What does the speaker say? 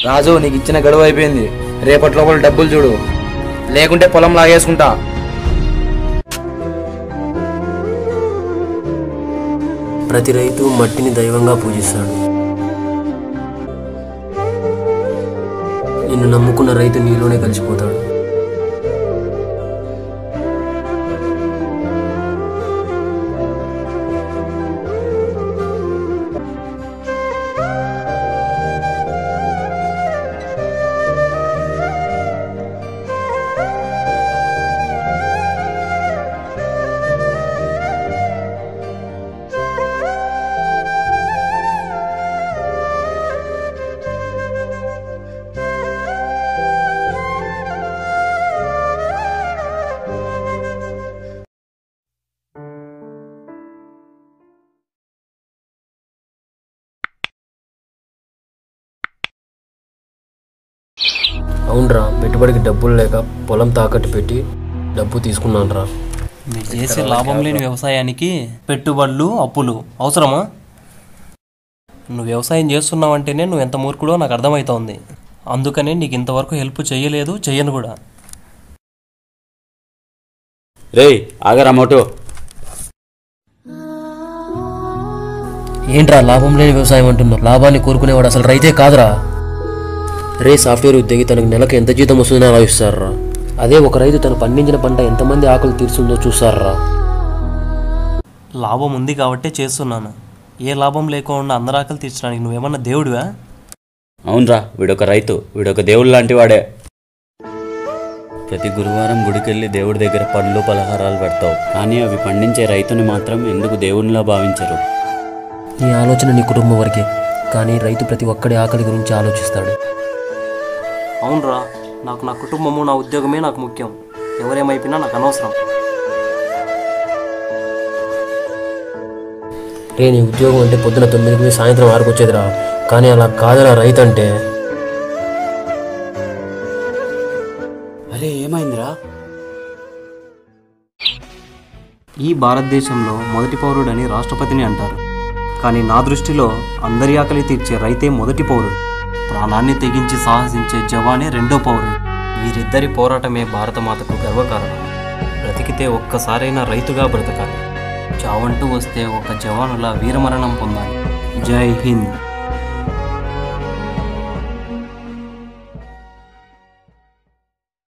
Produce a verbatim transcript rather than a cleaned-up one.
రాజు నీకు ఇచ్చిన గడువు అయిపోయింది. రేపటి లోపల డబ్బులు చూడు, లేకుంటే పొలం లాగేసుకుంటా. ప్రతి రైతు మట్టిని దైవంగా పూజిస్తాడు. నిన్ను నమ్ముకున్న రైతు నీలోనే కలిసిపోతాడు. అవునరా, పెట్టుబడికి డబ్బులు లేక పొలం తాకట్టు పెట్టి డబ్బు తీసుకున్నాను రా. మీరు చేసే లాభం లేని వ్యవసాయానికి పెట్టుబడులు అప్పులు అవసరమా? నువ్వు వ్యవసాయం చేస్తున్నావంటేనే నువ్వు ఎంత మూర్ఖుడో నాకు అర్థమవుతోంది. అందుకనే నీకు ఇంతవరకు హెల్ప్ చేయలేదు, చెయ్యను కూడా. రే ఆగరా మోటో. ఏంట్రా లాభం లేని వ్యవసాయం అంటున్నావు? లాభాన్ని కోరుకునేవాడు అసలు రైతే కాదురా. రే సాఫ్ట్వేర్ ఉద్యోగి తనకు నెలకు ఎంత జీతం వస్తుందని ఆలోచిస్తారా. అదే ఒక రైతు తను పండించిన పంట ఎంతమంది ఆకలి తీరుస్తుందో చూస్తారా. లాభం ఉంది కాబట్టే చేస్తున్నాను. ఏ లాభం లేకుండా అందరి ఆకలి తీర్చడానికి నువ్వేమన్నా దేవుడివా? అవునరా, వీడొక రైతు, వీడొక దేవుడు లాంటి వాడే. ప్రతి గురువారం గుడికెళ్ళి దేవుడి దగ్గర పండ్లు పలహారాలు పెడతావు, కానీ అవి పండించే రైతుని మాత్రం ఎందుకు దేవునిలా భావించరు? నీ ఆలోచన నీ కుటుంబం వరకే, కానీ రైతు ప్రతి ఒక్కడి ఆకలి గురించి ఆలోచిస్తాడు. అవునరా, నాకు నా కుటుంబము నా ఉద్యోగమే నాకు ముఖ్యం. ఎవరేమైపోయినా నాకు అనవసరం. రే నీ ఉద్యోగం అంటే పొద్దున తొమ్మిదికి సాయంత్రం ఆరుకు వచ్చేదిరా, కానీ అలా కాదురా రైతు అంటే. అరే ఏమైందిరా? ఈ భారతదేశంలో మొదటి పౌరుడని రాష్ట్రపతిని అంటారు, కానీ నా దృష్టిలో అందరి ఆకలి తీర్చే రైతే మొదటి పౌరుడు. ప్రాణాన్ని తెగించి సాహసించే జవానే రెండో పౌరుడు. వీరిద్దరి పోరాటమే భారతమాతకు గర్వకారణం. బ్రతికితే ఒక్కసారైనా రైతుగా బ్రతకాలి. చావంటూ వస్తే ఒక జవానులా వీరమరణం పొందాలి. జై హింద్.